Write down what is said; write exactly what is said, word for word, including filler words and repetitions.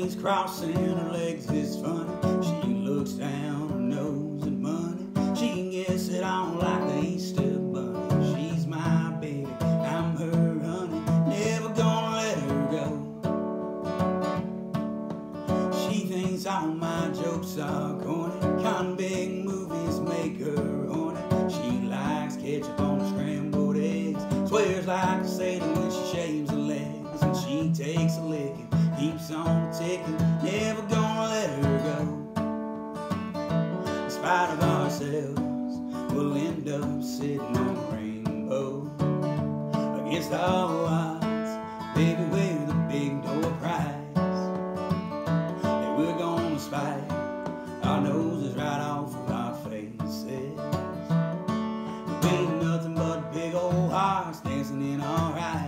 she's crossing her legs is funny. She looks down her nose at money. She can guess it on like the Easter bunny. She's my baby, I'm her honey, never gonna let her go. She thinks all my jokes are corny. Convict movies make her horny. She likes ketchup on her scrambled eggs. Swears like a sailor when she shaves her legs. And she takes a licking, keeps on ticking, never gonna let her go. In spite of ourselves, we'll end up sitting on a rainbow. Against all odds, baby, we're the big door prize. And we're gonna spite our noses right off of our faces. There ain't nothing but big old hearts dancing in our eyes.